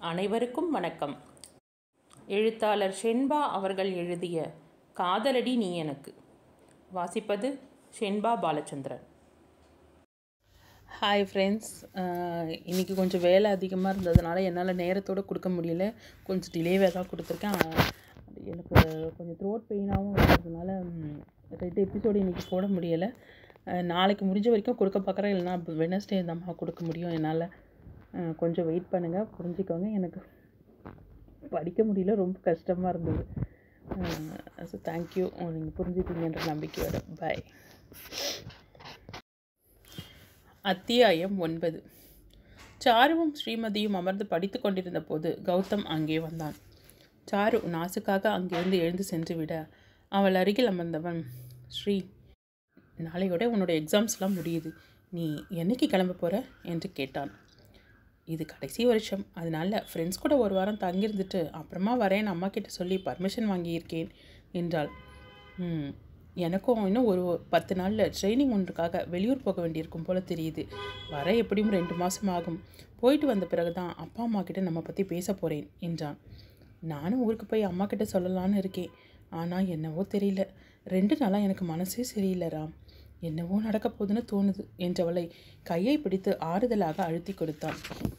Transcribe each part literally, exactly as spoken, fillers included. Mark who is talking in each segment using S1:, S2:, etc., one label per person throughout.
S1: அனைவருக்கும் வணக்கம். எழுத்தாளர் ஷென்பா அவர்கள் எழுதிய காதலடி நீ எனக்கு. வாசிப்பது ஷென்பா பாலச்சந்திரன்.
S2: ஹாய் ஃப்ரெண்ட்ஸ், இன்றைக்கி கொஞ்சம் வேலை அதிகமாக இருந்ததுனால என்னால் நேரத்தோடு கொடுக்க முடியல. கொஞ்சம் டிலேவாக தான் கொடுத்துருக்கேன். எனக்கு கொஞ்சம் த்ரோட் பெயினாகவும் இருக்கிறதுனால ரெண்டு எபிசோடு இன்றைக்கி போட முடியலை. நாளைக்கு முடிஞ்ச வரைக்கும் கொடுக்க பார்க்குறேன், இல்லைனா வெனஸ்டே தான் கொடுக்க முடியும். என்னால் கொஞ்சம் வெயிட் பண்ணுங்கள், புரிஞ்சுக்கோங்க. எனக்கு படிக்க முடியல, ரொம்ப கஷ்டமாக இருந்தது. ஸோ தேங்க்யூ, நீங்கள் புரிஞ்சுப்பீங்கன்ற நம்பிக்கையோட. பாய். அத்தியாயம் ஒன்பது. சாருவும் ஸ்ரீமதியும் அமர்ந்து படித்து கொண்டிருந்த போது கௌதம் அங்கே வந்தான். சாரு நாசுக்காக அங்கிருந்து எழுந்து சென்று விட அவள் அருகில் அமர்ந்தவன், ஸ்ரீ, நாளையோட உன்னோட எக்ஸாம்ஸ்லாம் முடியுது, நீ என்னைக்கு கிளம்ப போகிற என்று கேட்டான். இது கடைசி வருஷம், அதனால் ஃப்ரெண்ட்ஸ் கூட ஒரு வாரம் தங்கியிருந்துட்டு அப்புறமா வரேன்னு அம்மா கிட்ட சொல்லி பர்மிஷன் வாங்கியிருக்கேன் என்றாள். ம் எனக்கும் இன்னும் ஒரு பத்து நாளில் ட்ரைனிங் ஒன்றுக்காக வெளியூர் போக வேண்டியிருக்கும் போல் தெரியுது. வர எப்படியும் ரெண்டு மாதம் ஆகும். போயிட்டு வந்த பிறகு தான் அப்பா அம்மா கிட்ட நம்ம பற்றி பேச போகிறேன் என்றான். நானும் ஊருக்கு போய் அம்மா கிட்ட சொல்லலான்னு இருக்கேன். ஆனால் என்னவோ தெரியல, ரெண்டு நாளாக எனக்கு மனசே சரியில்லை ராம். என்னவோ நடக்க போகுதுன்னு தோணுது என்றவளை கையை பிடித்து ஆறுதலாக அழுத்தி கொடுத்தான்.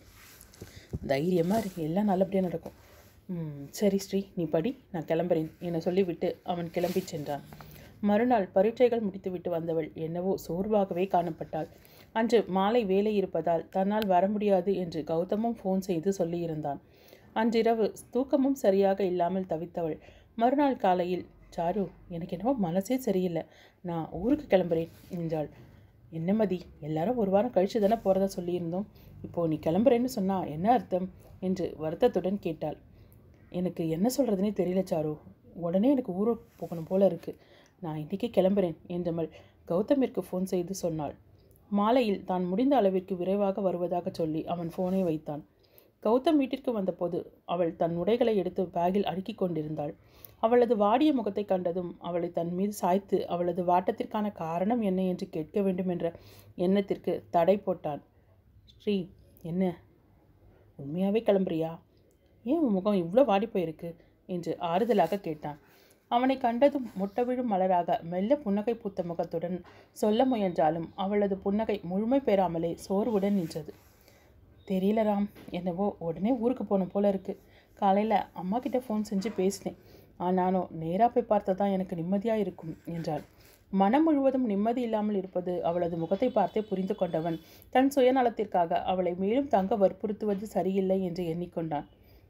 S2: தைரியமாக இருக்கு, எல்லாம் நல்லபடியாக நடக்கும். ம் சரி ஸ்ரீ, நீ படி, நான் கிளம்புறேன் என சொல்லிவிட்டு அவன் கிளம்பி சென்றான். மறுநாள் பரீட்சைகள் முடித்துவிட்டு வந்தவள் என்னவோ சோர்வாகவே காணப்பட்டாள். அன்று மாலை வேலை இருப்பதால் தன்னால் வர முடியாது என்று கௌதமும் ஃபோன் செய்து சொல்லியிருந்தான். அன்றிரவு தூக்கமும் சரியாக இல்லாமல் தவித்தவள் மறுநாள் காலையில், சாரு, எனக்கு என்னவோ மனசே சரியில்லை, நான் ஊருக்கு கிளம்புறேன் என்றாள். என்ன மதி, எல்லாரும் ஒரு வாரம் கழித்து தானே போகிறதா சொல்லியிருந்தோம், இப்போது நீ கிளம்புறேன்னு சொன்னால் என்ன அர்த்தம் என்று வருத்தத்துடன் கேட்டாள். எனக்கு என்ன சொல்கிறதுனே தெரியல சாரு, உடனே எனக்கு ஊருக்கு போகணும் போல இருக்குது, நான் இன்றைக்கி கிளம்புறேன் என்றவள் கௌதமிற்கு ஃபோன் செய்து சொன்னாள். மாலையில் தான் முடிந்த அளவிற்கு விரைவாக வருவதாக சொல்லி அவன் ஃபோனை வைத்தான். கௌதம் வீட்டிற்கு வந்தபோது அவள் தன் உடைகளை எடுத்து பேக்கில் அடுக்கி கொண்டிருந்தாள். அவளது வாடிய முகத்தை கண்டதும் அவளை தன் மீது சாய்த்து அவளது வாட்டத்திற்கான காரணம் என்ன என்று கேட்க வேண்டும் என்ற எண்ணத்திற்கு தடை போட்டான். ஸ்ரீ, என்ன உண்மையாகவே கிளம்புறியா? ஏன் உன் முகம் இவ்வளோ வாடி போயிருக்கு என்று ஆறுதலாக கேட்டான். அவனை கண்டதும் முட்டவிழும் மலராக மெல்ல புன்னகை பூத்த முகத்துடன் சொல்ல முயன்றாலும் அவளது புன்னகை முழுமை பெறாமலே சோர்வுடன் நின்றது. தெரியல ராம், என்னவோ உடனே ஊருக்கு போன போல இருக்குது. காலையில் அம்மா கிட்ட ஃபோன் செஞ்சு பேசினேன், ஆனாலும் நேராக போய் பார்த்தா தான் எனக்கு நிம்மதியாக இருக்கும் என்றாள். மனம் முழுவதும் நிம்மதி இல்லாமல் இருப்பது அவளது முகத்தை பார்த்தே புரிந்து கொண்டவன் தன் சுயநலத்திற்காக அவளை மேலும் தங்க வற்புறுத்துவது சரியில்லை என்று எண்ணிக்கொண்டான்.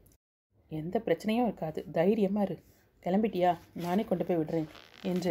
S2: எந்த பிரச்சனையும் இருக்காது, தைரியமாக இரு, கிளம்பிட்டியா, நானே கொண்டு போய் விடுறேன் என்று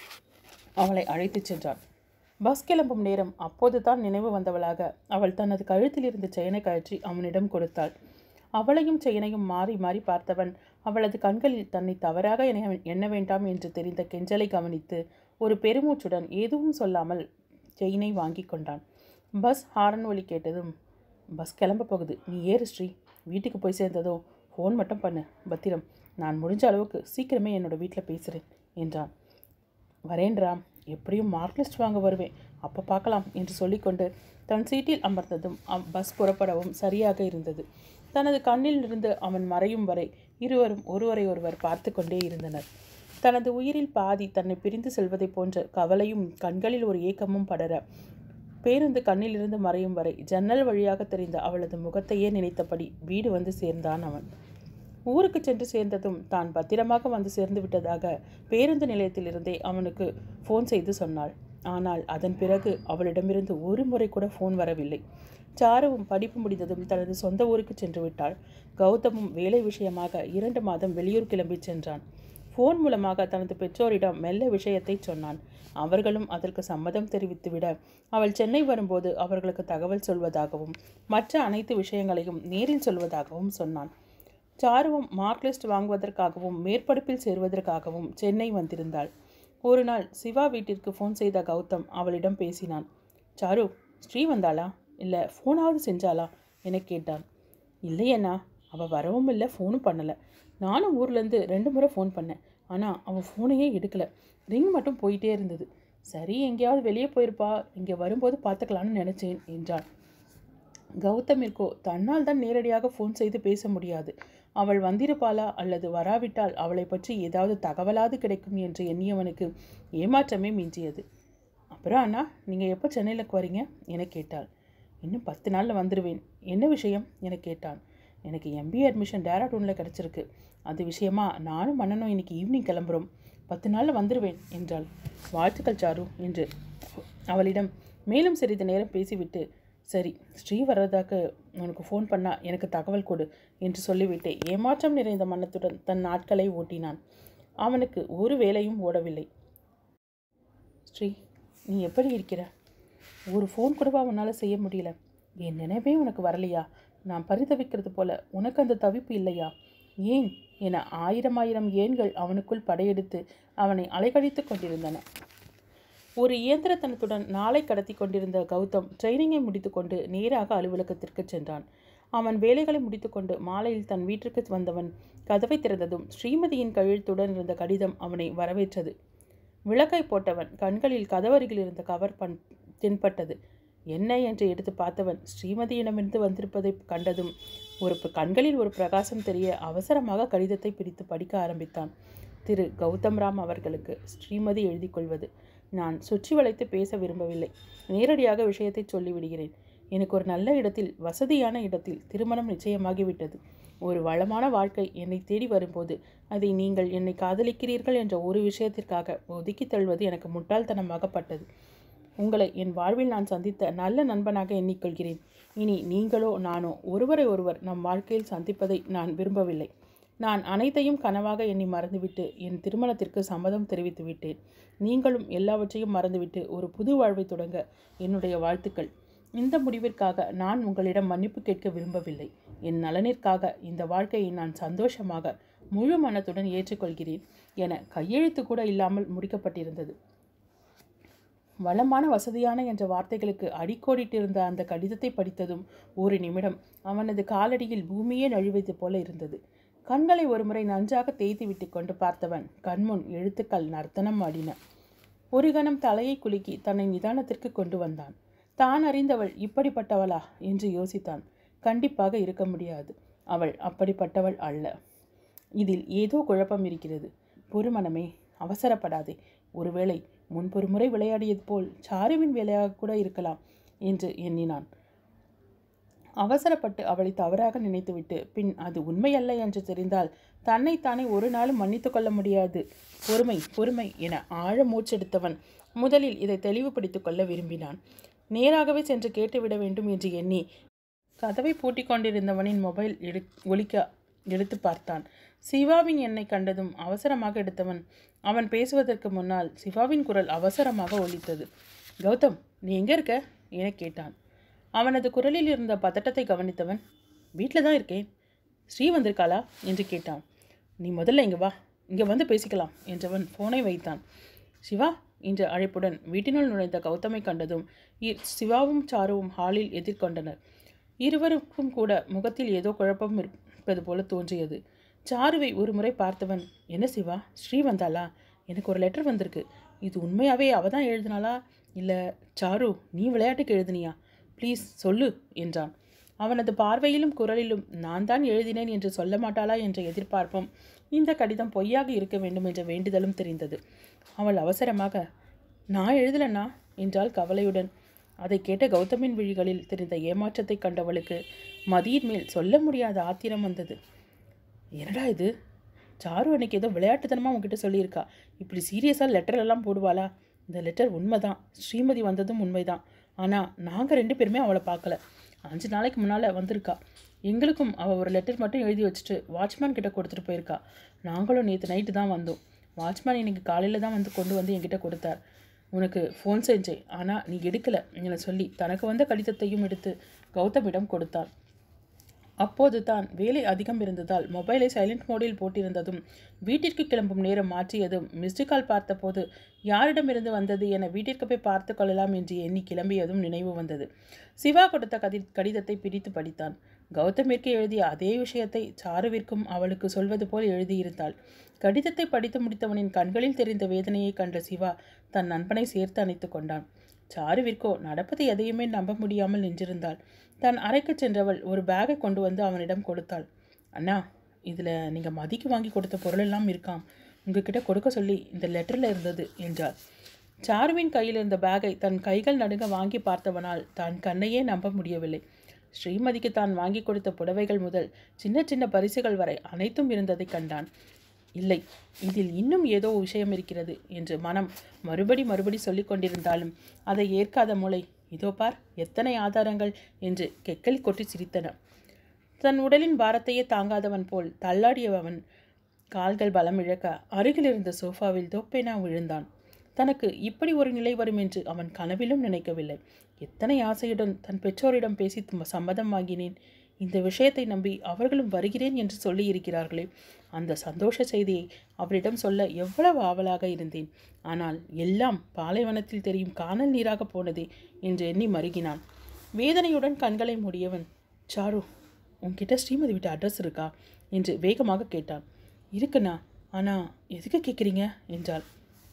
S2: அவளை அழைத்து சென்றான். பஸ் கிளம்பும் நேரம் அப்போது தான் நினைவு வந்தவளாக அவள் தனது கழுத்தில் இருந்த செயினை கழற்றி அவனிடம் கொடுத்தாள். அவளையும் செயினையும் மாறி மாறி பார்த்தவன் அவளது கண்களில் தன்னை தவறாக எண்ண வேண்டாம் என்று தெரிந்த கெஞ்சலை கவனித்து ஒரு பெருமூச்சுடன் எதுவும் சொல்லாமல் செயினை வாங்கி கொண்டான். பஸ் ஹாரன் ஒலி கேட்டதும், பஸ் கிளம்ப போகுது, நீ ஏறு ஸ்ரீ, வீட்டுக்கு போய் சேர்ந்ததும் ஃபோன் மட்டும் பண்ணு, பத்திரம், நான் முடிஞ்ச அளவுக்கு சீக்கிரமே என்னோட வீட்டில் பேசுகிறேன் என்றான். வரேன் ராம், எப்படியும் மார்க் லிஸ்ட் வாங்க வருவேன், அப்போ பார்க்கலாம் என்று சொல்லிக்கொண்டு தன் சீட்டில் அமர்ந்ததும் பஸ் புறப்படவும் சரியாக இருந்தது. தனது கண்ணில் இருந்து அவன் மறையும் வரை இருவரும் ஒருவரை ஒருவர் பார்த்து கொண்டே இருந்தனர். தனது உயிரில் பாதி தன்னை பிரிந்து செல்வதை போன்ற கவலையும் கண்களில் ஒரு ஏக்கமும் படர பேருந்து கண்ணிலிருந்து மறையும் வரை ஜன்னல் வழியாக தெரிந்த அவளது முகத்தையே நினைத்தபடி வீடு வந்து சேர்ந்தான் அவன். ஊருக்கு சென்று சேர்ந்ததும் தான் பத்திரமாக வந்து சேர்ந்து விட்டதாக பேருந்து நிலையத்திலிருந்தே அவனுக்கு ஃபோன் செய்து சொன்னாள். ஆனால் அதன் பிறகு அவளிடமிருந்து ஒரு முறை கூட ஃபோன் வரவில்லை. சாருவும் படிப்பு முடிந்ததும் தனது சொந்த ஊருக்கு சென்று விட்டாள். கௌதமும் வேலை விஷயமாக இரண்டு மாதம் வெளியூர் கிளம்பி சென்றான். ஃபோன் மூலமாக தனது பெற்றோரிடம் மெல்ல விஷயத்தை சொன்னான். அவர்களும் அதற்கு சம்மதம் தெரிவித்துவிட அவள் சென்னை வரும்போது அவர்களுக்கு தகவல் சொல்வதாகவும் மற்ற அனைத்து விஷயங்களையும் நேரில் சொல்வதாகவும் சொன்னான். சாருவும் மார்க் லிஸ்ட் வாங்குவதற்காகவும் மேற்படிப்பில் சேர்வதற்காகவும் சென்னை வந்திருந்தாள். ஒரு நாள் சிவா வீட்டிற்கு ஃபோன் செய்த கௌதம் அவளிடம் பேசினான். சாரு, ஸ்ரீ வந்தாளா, இல்லை ஃபோனாவது செஞ்சாளா என கேட்டான். இல்லையண்ணா, அவள் வரவும் இல்லை, ஃபோனும் பண்ணலை. நானும் ஊர்லேருந்து ரெண்டு முறை ஃபோன் பண்ணேன், ஆனால் அவள் ஃபோனையே எடுக்கலை, ரிங் மட்டும் போயிட்டே இருந்தது. சரி, எங்கேயாவது வெளியே போயிருப்பா, இங்கே வரும்போது பார்த்துக்கலான்னு நினச்சேன் என்றாள். கௌதமிற்கோ தன்னால் தான் நேரடியாக ஃபோன் செய்து பேச முடியாது. அவள் வந்திருப்பாளா அல்லது வராவிட்டால் அவளை பற்றி ஏதாவது தகவலாவது கிடைக்கும் என்று எண்ணியவனுக்கு ஏமாற்றமே மிஞ்சியது. அப்புறம் அண்ணா, நீங்கள் எப்போ சென்னையிலுக்கு வரீங்க என கேட்டாள். இன்னும் பத்து நாளில் வந்துடுவேன். என்ன விஷயம் என கேட்டான். எனக்கு எம்பிஏ அட்மிஷன் டேராடூனில் கிடச்சிருக்கு. அது விஷயமா நானும் அண்ணனும் இன்னைக்கு ஈவினிங் கிளம்புறோம். பத்து நாளில் வந்துடுவேன் என்றாள். வாழ்த்துக்கள் சாரு என்று அவளிடம் மேலும் சிறிது நேரம் பேசிவிட்டு, சரி, ஸ்ரீ வர்றதாக்கு உனக்கு ஃபோன் பண்ணால் எனக்கு தகவல் கொடு என்று சொல்லிவிட்டு ஏமாற்றம் நிறைந்த மனத்துடன் தன் நாட்களை ஓட்டினான். அவனுக்கு ஒரு வேலையும் ஓடவில்லை. ஸ்ரீ, நீ எப்படி இருக்கிற? ஒரு ஃபோன் கூடவா உன்னால் செய்ய முடியல? என் நினைவே உனக்கு வரலையா? நான் பரிதவிக்கிறது போல உனக்கு அந்த தவிப்பு இல்லையா? ஏன் என ஆயிரம் ஆயிரம் ஏன்கள் அவனுக்குள் படையெடுத்து அவனை அலைகழித்து கொண்டிருந்தன. ஒரு இயந்திரத்தனத்துடன் நாளை கடத்தி கொண்டிருந்த கௌதம் ட்ரைனிங்கை முடித்துக்கொண்டு நேராக அலுவலகத்திற்கு சென்றான். அவன் வேலைகளை முடித்துக்கொண்டு மாலையில் தன் வீட்டிற்கு வந்தவன் கதவை திறந்ததும் ஸ்ரீமதியின் கையெழுத்துடன் இருந்த கடிதம் அவனை வரவேற்றது. விளக்கை போட்டவன் கண்களில் கதவருகில் இருந்த கவர் பண் தென்பட்டது. என்ன என்று எடுத்து பார்த்தவன் ஸ்ரீமதியிடமிருந்து வந்திருப்பதை கண்டதும் ஒரு கண்களில் ஒரு பிரகாசம் தெரிய அவசரமாக கடிதத்தை பிரித்து படிக்க ஆரம்பித்தான். திரு கௌதம் ராம் அவர்களுக்கு ஸ்ரீமதி எழுதி கொள்வது. நான் சுற்றி வளைத்து பேச விரும்பவில்லை. நேரடியாக விஷயத்தை சொல்லிவிடுகிறேன். எனக்கு ஒரு நல்ல இடத்தில், வசதியான இடத்தில் திருமணம் நிச்சயமாகிவிட்டது. ஒரு வளமான வாழ்க்கை என்னை தேடி வரும்போது அதை நீங்கள் என்னை காதலிக்கிறீர்கள் என்ற ஒரு விஷயத்திற்காக ஒதுக்கி தள்ளுவது எனக்கு முட்டாள்தனமாகப்பட்டது. உங்களை என் வாழ்வில் நான் சந்தித்த நல்ல நண்பனாக எண்ணிக்கொள்கிறேன். இனி நீங்களோ நானோ ஒருவரை ஒருவர் நம் வாழ்க்கையில் சந்திப்பதை நான் விரும்பவில்லை. நான் அனைத்தையும் கனவாக எண்ணி மறந்துவிட்டு என் திருமணத்திற்கு சம்மதம் தெரிவித்து விட்டேன். நீங்களும் எல்லாவற்றையும் மறந்துவிட்டு ஒரு புது வாழ்வை தொடங்க என்னுடைய வாழ்த்துக்கள். இந்த முடிவிற்காக நான் உங்களிடம் மன்னிப்பு கேட்க விரும்பவில்லை. என் நலனிற்காக இந்த வாழ்க்கையை நான் சந்தோஷமாக முழு மனத்துடன் ஏற்றுக்கொள்கிறேன் என கையெழுத்து கூட இல்லாமல் முடிக்கப்பட்டிருந்தது. வளமான வசதியான என்ற வார்த்தைகளுக்கு அடிக்கோடிட்டிருந்த அந்த கடிதத்தை படித்ததும் ஒரு நிமிடம் அவனது காலடியில் பூமியே நழுவது போல இருந்தது. கண்களை ஒருமுறை நன்றாக தேய்த்து விட்டு கொண்டு பார்த்தவன் கண்முன் எழுத்துக்கள் நர்த்தனம் ஆடின. ஒரு கணம் தலையை குலுக்கி தன்னை நிதானத்திற்கு கொண்டு வந்தான். தான் அறிந்தவள் இப்படிப்பட்டவளா என்று யோசித்தான். கண்டிப்பாக இருக்க முடியாது. அவள் அப்படிப்பட்டவள் அல்ல. இதில் ஏதோ குழப்பம் இருக்கிறது. பொறுமனமே, அவசரப்படாதே. ஒருவேளை முன்பொரு முறை விளையாடியது போல் சாருவின் வேலையாக கூட இருக்கலாம் என்று எண்ணினான். அவசரப்பட்டு அவளை தவறாக நினைத்துவிட்டு பின் அது உண்மையல்ல என்று தெரிந்தால் தன்னைத்தானே ஒரு நாளும் மன்னித்து கொள்ள முடியாது. பொறுமை பொறுமை என ஆழ மூச்செடுத்தவன் முதலில் இதை தெளிவுபடுத்தி கொள்ள விரும்பினான். நேராகவே சென்று கேட்டுவிட வேண்டும் என்று எண்ணி கதவை பூட்டி கொண்டிருந்தவனின் மொபைல் எடு ஒலிக்க எடுத்து பார்த்தான். சிவாவின் எண்ணை கண்டதும் அவசரமாக எடுத்தவன் அவன் பேசுவதற்கு முன்னால் சிவாவின் குரல் அவசரமாக ஒலித்தது. கௌதம், நீ எங்கே இருக்க என கேட்டான். அவனது குரலில் இருந்த பதட்டத்தை கவனித்தவன், வீட்டில் தான் இருக்கேன். ஸ்ரீ வந்திருக்காளா என்று கேட்டான். நீ முதல்ல இங்கே வா, இங்கே வந்து பேசிக்கலாம் என்றவன் ஃபோனை வைத்தான். சிவா என்ற அழைப்புடன் வீட்டினுள் நுழைந்த கௌதமை கண்டதும் சிவாவும் சாருவும் ஹாலில் எதிர்கொண்டனர். இருவருக்கும் கூட முகத்தில் ஏதோ குழப்பம் இருப்பது போல தோன்றியது. சாருவை ஒரு முறை பார்த்தவன், என்ன சிவா, ஸ்ரீ வந்தாளா? எனக்கு ஒரு லெட்டர் வந்திருக்கு. இது உண்மையாகவே அவ தான் எழுதினாளா இல்லை சாரு நீ விளையாட்டுக்கு எழுதினியா? ப்ளீஸ் சொல்லு என்றான். அவனது பார்வையிலும் குரலிலும் நான் தான் எழுதினேன் என்று சொல்ல மாட்டாளா என்ற எதிர்பார்ப்பும் இந்த கடிதம் பொய்யாக இருக்க வேண்டும் என்ற வேண்டுதலும் தெரிந்தது. அவள் அவசரமாக, நான் எழுதலண்ணா என்றாள் கவலையுடன். அதை கேட்ட கௌதமின் விழிகளில் தெரிந்த ஏமாற்றத்தை கண்டவளுக்கு மதியின் மேல் சொல்ல முடியாத ஆத்திரம் வந்தது. என்னடா இது, சாரு அன்னைக்கு ஏதோ விளையாட்டுத்தனமாக உங்ககிட்ட சொல்லியிருக்கா. இப்படி சீரியஸாக லெட்டரெல்லாம் போடுவாளா? இந்த லெட்டர் உண்மை தான், ஸ்ரீமதி வந்ததும் உண்மைதான். ஆனால் நாங்கள் ரெண்டு பேருமே அவளை பார்க்கல. அஞ்சு நாளைக்கு முன்னால் வந்திருக்கா. எங்களுக்கும் அவள் ஒரு லெட்டர் மட்டும் எழுதி வச்சுட்டு வாட்ச்மேன் கிட்ட கொடுத்துட்டு போயிருக்கா. நாங்களும் நேற்று நைட்டு தான் வந்தோம். வாட்ச்மேன் இன்னைக்கு காலையில் தான் வந்து கொண்டு வந்து என்கிட்ட கொடுத்தார். உனக்கு ஃபோன் செஞ்சேன், ஆனால் நீ எடுக்கலை என சொல்லி தனக்கு வந்த கடிதத்தையும் எடுத்து கௌதமிடம் கொடுத்தான். அப்போது தான் வேலை அதிகம் இருந்ததால் மொபைலை சைலண்ட் மோடில் போட்டிருந்ததும் வீட்டிற்கு கிளம்பும் நேரம் மாற்றியதும் மிஸ்டு கால் பார்த்தபோது யாரிடமிருந்து வந்தது என வீட்டிற்கு போய் பார்த்து கொள்ளலாம் என்று எண்ணி கிளம்பியதும் நினைவு வந்தது. சிவா கொடுத்த கதி கடிதத்தை பிரித்து படித்தான். கௌதமிற்கு எழுதிய அதே விஷயத்தை சாருவிற்கும் அவளுக்கு சொல்வது போல் எழுதியிருந்தாள். கடிதத்தை படித்து முடித்தவனின் கண்களில் தெரிந்த வேதனையை கண்ட சிவா தன் நண்பனை சேர்த்து அணைத்து கொண்டான். சாருவிற்கோ நடப்பதை எதையுமே நம்ப முடியாமல் நின்றிருந்தாள். தான் அறைக்கு சென்றவள் ஒரு பேக்கை கொண்டு வந்து அவனிடம் கொடுத்தாள். அண்ணா, இதில் நீங்கள் மதிக்கு வாங்கி கொடுத்த பொருளெல்லாம் இருக்காம், உங்ககிட்ட கொடுக்க சொல்லி இந்த லெட்டரில் இருந்தது என்றாள். சாருவின் கையில் இருந்த பேக்கை தன் கைகள் நடுங்க வாங்கி பார்த்தவனால் தான் கண்ணையே நம்ப முடியவில்லை. ஸ்ரீமதிக்கு தான் வாங்கி கொடுத்த புடவைகள் முதல் சின்ன சின்ன பரிசுகள் வரை அனைத்தும் இருந்ததை கண்டான். இல்லை, இதில் இன்னும் ஏதோ விஷயம் இருக்கிறது என்று மனம் மறுபடி மறுபடி சொல்லி கொண்டிருந்தாலும் அதை ஏற்காத மூளை, இதோ பார் எத்தனை ஆதாரங்கள் என்று கெக்கலி கொட்டி சிரித்தன. தன் உடலின் பாரத்தையே தாங்காதவன் போல் தள்ளாடியவன் கால்கள் பலம் இழக்க அருகில் இருந்த சோஃபாவில் தொப்பென விழுந்தான். தனக்கு இப்படி ஒரு நிலை வரும் என்று அவன் கனவிலும் நினைக்கவில்லை. எத்தனை ஆசையுடன் தன் பெற்றோரிடம் பேசி சம்மதம் வாங்கினேன். இந்த விஷயத்தை நம்பி அவர்களும் வருகிறேன் என்று சொல்லி இருக்கிறார்களே, அந்த சந்தோஷ செய்தியை அவரிடம் சொல்ல எவ்வளவு ஆவலாக இருந்தேன். ஆனால் எல்லாம் பாலைவனத்தில் தெரியும் காணல் நீராக போனதே என்று எண்ணி மருகினான். வேதனையுடன் கண்களை மூடியவன், சாரு, உன்கிட்ட ஸ்ரீமதி வீட்டு அட்ரஸ் இருக்கா என்று வேகமாக கேட்டான். இருக்குண்ணா, ஆனால் எதுக்கு கேட்குறீங்க என்றாள்.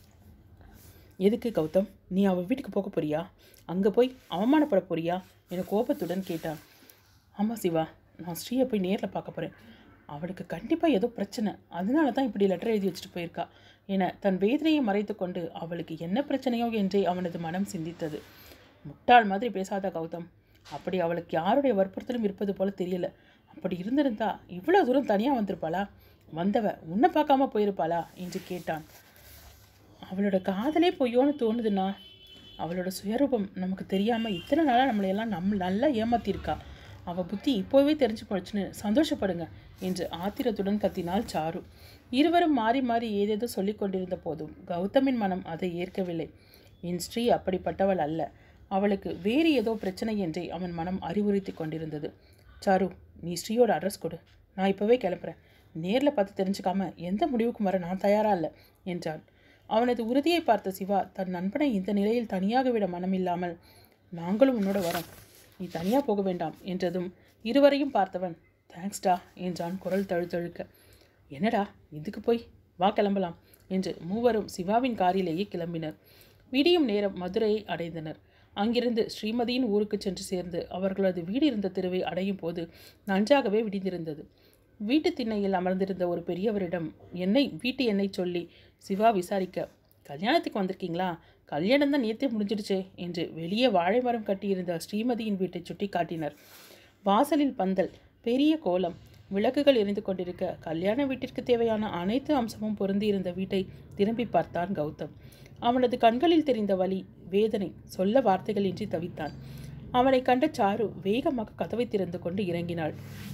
S2: எதுக்கு கௌதம், நீ அவள் வீட்டுக்கு போக போறியா? அங்கே போய் அவமானப்பட போறியா என கோபத்துடன் கேட்டான். ஆமாம் சிவா, நான் ஸ்ரீயை போய் நேரில் பார்க்க போகிறேன். அவளுக்கு கண்டிப்பாக ஏதோ பிரச்சனை, அதனால தான் இப்படி லெட்டர் எழுதி வச்சுட்டு போயிருக்கா என தன் வேதனையை மறைத்து கொண்டு அவளுக்கு என்ன பிரச்சனையோ என்றே அவனது மனம் சிந்தித்தது. முட்டாள் மாதிரி பேசாத கௌதம், அப்படி அவளுக்கு யாருடைய வற்புறுத்தலும் இருப்பது போல தெரியல. அப்படி இருந்திருந்தா இவ்வளோ தூரம் தனியாக வந்திருப்பாளா? வந்தவ உன்னை பார்க்காம போயிருப்பாளா என்று கேட்டான். அவளோட காதலே பொய்யோன்னு தோணுதுண்ணா. அவளோட சுயரூபம் நமக்கு தெரியாமல் இத்தனை நாளாக நம்மளையெல்லாம் நம்ம நல்லா ஏமாத்திருக்கா. அவள் புத்தி இப்போவே தெரிஞ்சு போச்சுன்னு சந்தோஷப்படுங்க என்று ஆத்திரத்துடன் கத்தினாள் சாரு. இருவரும் மாறி மாறி ஏதேதோ சொல்லி கொண்டிருந்த போதும் கௌதமின் மனம் அதை ஏற்கவில்லை. என் ஸ்ரீ அப்படிப்பட்டவள் அல்ல, அவளுக்கு வேறு ஏதோ பிரச்சனை என்றே அவன் மனம் அறிவுறுத்தி கொண்டிருந்தது. சாரு, நீ ஸ்ரீயோட அட்ரஸ் கொடு, நான் இப்போவே கிளம்புறேன். நேரில் பார்த்து தெரிஞ்சுக்காம எந்த முடிவுக்கும் வர நான் தயாரா இல்லை என்றான். அவனது உறுதியை பார்த்த சிவா தன் நண்பனை இந்த நிலையில் தனியாக விட மனமில்லாமல், நாங்களும் உன்னோட வரோம், நீ தனியாக போக வேண்டாம் என்றதும் இருவரையும் பார்த்தவன், தேங்க்ஸ்டா என்றான் குரல் தழுத்தழுக்க. என்னடா இதுக்கு போய், வா கிளம்பலாம் என்று மூவரும் சிவாவின் காரிலேயே கிளம்பினர். விடியும் நேரம் மதுரையை அடைந்தனர். அங்கிருந்து ஸ்ரீமதியின் ஊருக்கு சென்று சேர்ந்து அவர்களது வீடு இருந்த தெருவை அடையும் போது நன்றாகவே விடிந்திருந்தது. வீட்டு திண்ணையில் அமர்ந்திருந்த ஒரு பெரியவரிடம் எண்ணெய் வீட்டு எண்ணெய் சொல்லி சிவா விசாரிக்க, கல்யாணத்துக்கு வந்திருக்கீங்களா? கல்யாணம் தான் நேற்றே முடிஞ்சிடுச்சே என்று வெளியே வாழை மரம் கட்டியிருந்த ஸ்ரீமதியின் வீட்டை சுட்டி காட்டினர். வாசலில் பந்தல், பெரிய கோலம், விளக்குகள் எரிந்து கொண்டிருக்க கல்யாண வீட்டிற்கு தேவையான அனைத்து அம்சமும் பொருந்தியிருந்த வீட்டை திரும்பி பார்த்தான் கௌதம். அவனது கண்களில் தெரிந்த வலி, வேதனை சொல்ல வார்த்தைகளின்றி தவித்தான். அவனை கண்ட சாரு வேகமாக கதவை திறந்து கொண்டு இறங்கினாள்.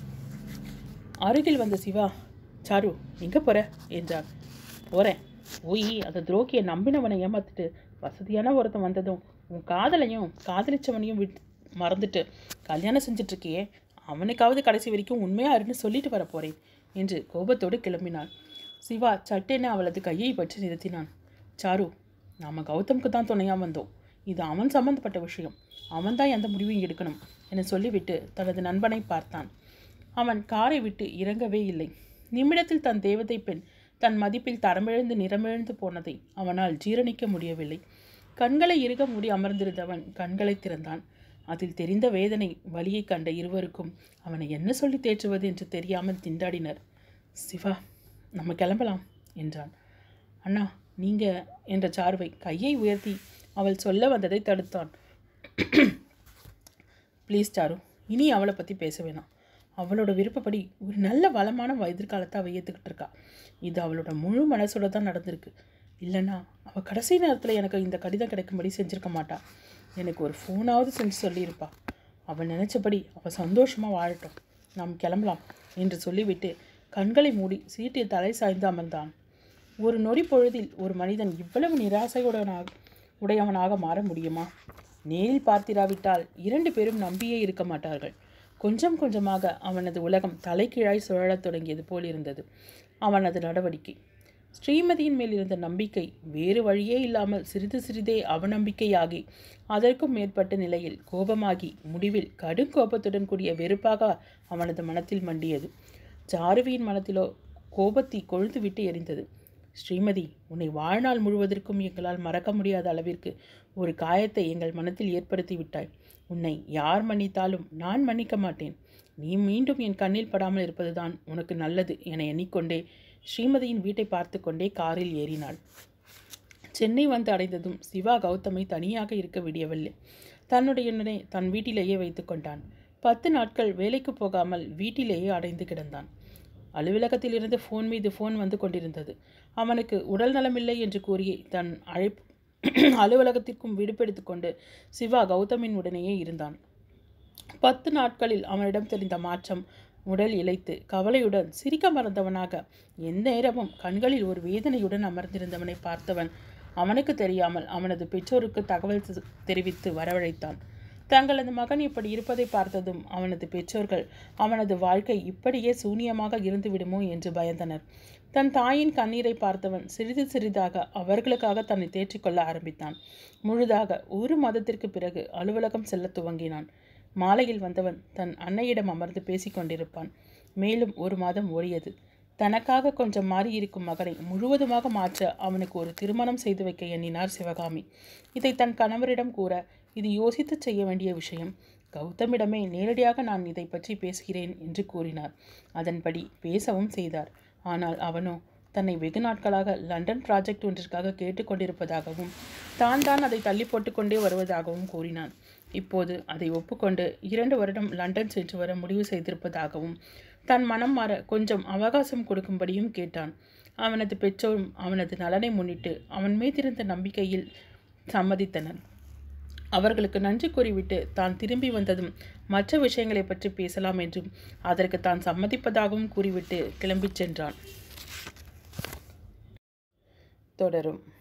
S2: அருகில் வந்த சிவா, சாரு எங்கே போற என்றான். போகிறேன், போய் அந்த துரோகியை நம்பினவனை ஏமாத்திட்டு வசதியான ஒருத்தன் வந்ததும் உன் காதலையும் காதலிச்சவனையும் விட்டு மறந்துட்டு கல்யாணம் செஞ்சிட்ருக்கியே, அவனுக்காவது கடைசி வரைக்கும் உண்மையாக இருன்னு சொல்லிட்டு வர போகிறேன் என்று கோபத்தோடு கிளம்பினான். சிவா சட்டென அவளது கையை பற்றி நிறுத்தினான். சாரு, நாம் கௌதமுக்கு தான் துணையாக வந்தோம், இது அவன் சம்பந்தப்பட்ட விஷயம், அவன்தான் எந்த முடிவையும் எடுக்கணும் என சொல்லிவிட்டு தனது நண்பனை பார்த்தான். அவன் காரை விட்டு இறங்கவே இல்லை. நிமிடத்தில் தன் தேவதை பெண் தன் மதிப்பில் தரமிழந்து நிறமிழந்து போனதை அவனால் ஜீரணிக்க முடியவில்லை. கண்களை இறுக மூடி அமர்ந்திருந்தவன் கண்களை திறந்தான். அதில் தெரிந்த வேதனை வலியை கண்ட இருவருக்கும் அவனை என்ன சொல்லி தேற்றுவது என்று தெரியாமல் திண்டாடினர். சிவா, நம்ம கிளம்பலாம் என்றான். அண்ணா நீங்கள் என்ற சார்வை கையை உயர்த்தி அவள் சொல்ல வந்ததை தடுத்தான். ப்ளீஸ் சாரு, இனி அவளை பற்றி பேச வேணாம். அவளோட விருப்பப்படி ஒரு நல்ல வளமான எதிர்காலத்தை அவள் ஏற்றுக்கிட்டு இருக்கா. இது அவளோட முழு மனசோட தான் நடந்திருக்கு. இல்லைன்னா அவள் கடைசி நேரத்தில் எனக்கு இந்த கடிதம் கிடைக்கும்படி செஞ்சுருக்க மாட்டா. எனக்கு ஒரு ஃபோனாவது செஞ்சு சொல்லியிருப்பா. அவள் நினச்சபடி அவள் சந்தோஷமாக வாழட்டும், நாம் கிளம்பலாம் என்று சொல்லிவிட்டு கண்களை மூடி சீட்டில் தலை சாய்ந்து அமர்ந்தான். ஒரு நொடி பொழுதில் ஒரு மனிதன் இவ்வளவு நிராசையுடனாக உடையவனாக மாற முடியுமா? நேரில் பார்த்திராவிட்டால் இரண்டு பேரும் நம்பியே இருக்க மாட்டார்கள். கொஞ்சம் கொஞ்சமாக அவனது உலகம் தலைகீழாய் சுழலத் தொடங்கியது போல் இருந்தது அவனது நடவடிக்கை. ஸ்ரீமதியின் மேல் இருந்த நம்பிக்கை வேறு வழியே இல்லாமல் சிறிது சிறிதே அவநம்பிக்கையாகி அதற்கும் மேற்பட்ட நிலையில் கோபமாகி முடிவில் கடும் கோபத்துடன் கூடிய வெறுப்பாக அவனது மனத்தில் மண்டியது. சாருவியின் மனத்திலோ கோபத்தை கொழுந்து விட்டு எரிந்தது. ஸ்ரீமதி, உன்னை வாழ்நாள் முழுவதற்கும் எங்களால் மறக்க முடியாத அளவிற்கு ஒரு காயத்தை எங்கள் மனத்தில் ஏற்படுத்தி விட்டாய். உன்னை யார் மன்னித்தாலும் நான் மன்னிக்க மாட்டேன். நீ மீண்டும் என் கண்ணில் படாமல் இருப்பதுதான் உனக்கு நல்லது என எண்ணிக்கொண்டே ஸ்ரீமதியின் வீட்டை பார்த்து கொண்டே காரில் ஏறினாள். சென்னை வந்து அடைந்ததும் சிவா கௌதமை தனியாக இருக்க விடியவில்லை. தன்னுடைய தன் வீட்டிலேயே வைத்து கொண்டான். பத்து நாட்கள் வேலைக்கு போகாமல் வீட்டிலேயே அடைந்து கிடந்தான். அலுவலகத்திலிருந்து ஃபோன் மீது ஃபோன் வந்து கொண்டிருந்தது. அவனுக்கு உடல் நலமில்லை என்று கூறி தன் அழைப்பு அலுவலகத்திற்கும் விடுப்பெடுத்து கொண்டு சிவா கௌதமின் உடனேயே இருந்தான். பத்து நாட்களில் அவனிடம் தெரிந்த மாற்றம் உடல் இளைத்து கவலையுடன் சிரிக்க மறந்தவனாக எந்த நேரமும் கண்களில் ஒரு வேதனையுடன் அமர்ந்திருந்தவனை பார்த்தவன் அவனுக்கு தெரியாமல் அவனது பெற்றோருக்கு தகவல் தெரிவித்து வரவழைத்தான். தங்களது மகன் இப்படி இருப்பதை பார்த்ததும் அவனது பெற்றோர்கள் அவனது வாழ்க்கை இப்படியே சூனியமாக இருந்து விடுமோ என்று பயந்தனர். தன் தாயின் கண்ணீரை பார்த்தவன் சிறிது சிறிதாக அவர்களுக்காக தன்னை தேற்றிக்கொள்ள ஆரம்பித்தான். முழுதாக ஒரு மாதத்திற்கு பிறகு அலுவலகம் செல்ல துவங்கினான். மாலையில் வந்தவன் தன் அன்னையிடம் அமர்ந்து பேசிக்கொண்டிருப்பான். மேலும் ஒரு மாதம் ஓடியது. தனக்காக கொஞ்சம் மாறியிருக்கும் மகனை முழுவதுமாக மாற்ற அவனுக்கு ஒரு திருமணம் செய்து வைக்க எண்ணினார் சிவகாமி. இதை தன் கணவரிடம் கூற, இது யோசித்து செய்ய வேண்டிய விஷயம். கௌதமிடமே நேரடியாக நான் இதை பற்றி பேசுகிறேன் என்று கூறினார். அதன்படி பேசவும் செய்தார். ஆனால் அவனோ தன்னை வெகு நாட்களாக லண்டன் ப்ராஜெக்ட் ஒன்றிற்காக கேட்டுக்கொண்டிருப்பதாகவும் தான் தான் அதை தள்ளி போட்டுக்கொண்டே வருவதாகவும் கூறினான். இப்போது அதை ஒப்புக்கொண்டு இரண்டு வருடம் லண்டன் சென்று வர முடிவு செய்திருப்பதாகவும் தன் மனம் மாற கொஞ்சம் அவகாசம் கொடுக்கும்படியும் கேட்டான். அவனது பெற்றோரும் அவனது நலனை முன்னிட்டு அவன் மீதிருந்த நம்பிக்கையில் சம்மதித்தனர். அவர்களுக்கு நன்றி கூறிவிட்டு தான் திரும்பி வந்ததும் மற்ற விஷயங்களை பற்றி பேசலாம் என்றும் அதற்கு தான் சம்மதிப்பதாகவும் கூறிவிட்டு கிளம்பிச் சென்றான். தொடரும்.